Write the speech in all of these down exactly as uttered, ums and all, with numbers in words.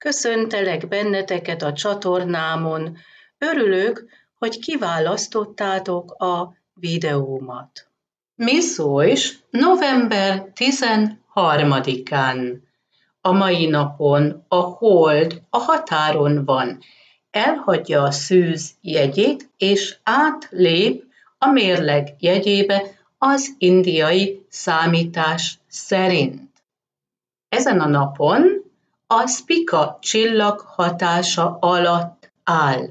Köszöntelek benneteket a csatornámon. Örülök, hogy kiválasztottátok a videómat. Mi szólsz november tizenharmadikán? A mai napon a hold a határon van, elhagyja a szűz jegyét, és átlép a mérleg jegyébe az indiai számítás szerint. Ezen a napon a Spica csillag hatása alatt áll.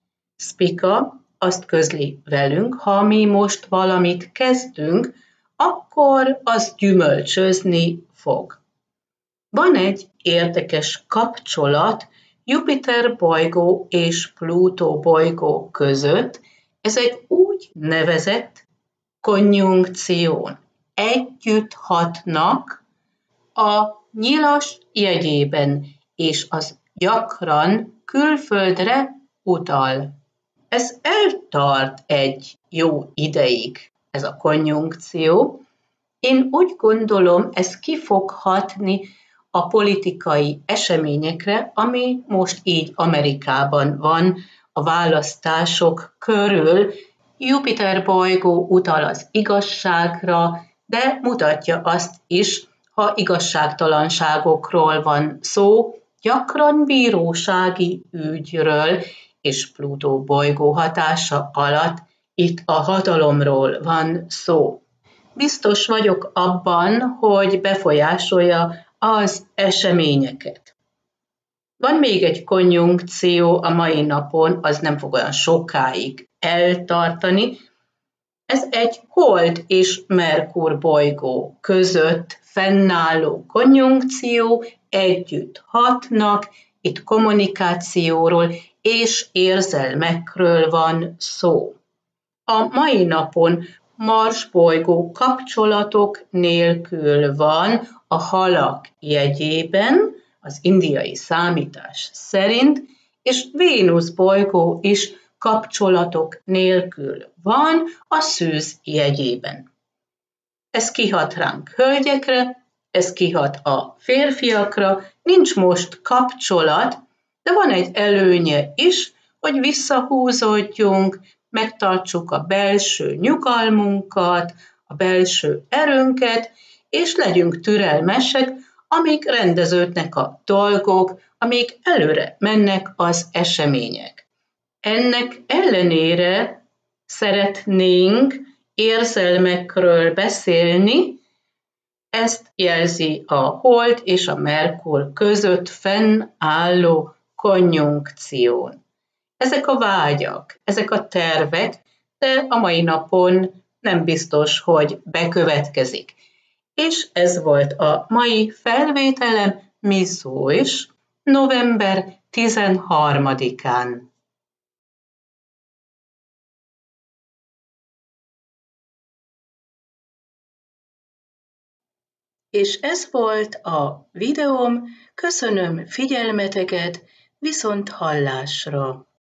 Spica azt közli velünk, ha mi most valamit kezdünk, akkor az gyümölcsözni fog. Van egy érdekes kapcsolat Jupiter bolygó és Plutó bolygó között, ez egy úgy nevezett konjunkción. Együtt hatnak a nyilas jegyében, és az gyakran külföldre utal. Ez eltart egy jó ideig, ez a konjunkció. Én úgy gondolom, ez ki fog hatni a politikai eseményekre, ami most így Amerikában van, a választások körül. Jupiter bolygó utal az igazságra, de mutatja azt is, ha igazságtalanságokról van szó, gyakran bírósági ügyről, és Plutó bolygó hatása alatt itt a hatalomról van szó. Biztos vagyok abban, hogy befolyásolja az eseményeket. Van még egy konjunkció a mai napon, az nem fog olyan sokáig eltartani. Ez egy Hold és Merkur bolygó között fennálló konjunkció, együtt hatnak, itt kommunikációról és érzelmekről van szó. A mai napon Mars bolygó kapcsolatok nélkül van a halak jegyében, az indiai számítás szerint, és Vénusz bolygó is kapcsolatok nélkül van a szűz jegyében. Ez kihat ránk hölgyekre, ez kihat a férfiakra, nincs most kapcsolat, de van egy előnye is, hogy visszahúzódjunk, megtartsuk a belső nyugalmunkat, a belső erőnket, és legyünk türelmesek, amíg rendeződnek a dolgok, amíg előre mennek az események. Ennek ellenére szeretnénk érzelmekről beszélni, ezt jelzi a Hold és a Merkur között fennálló konjunkción. Ezek a vágyak, ezek a tervek, de a mai napon nem biztos, hogy bekövetkezik. És ez volt a mai felvételem, mi szólsz november tizenharmadikán. És ez volt a videóm, köszönöm figyelmeteket, viszont hallásra!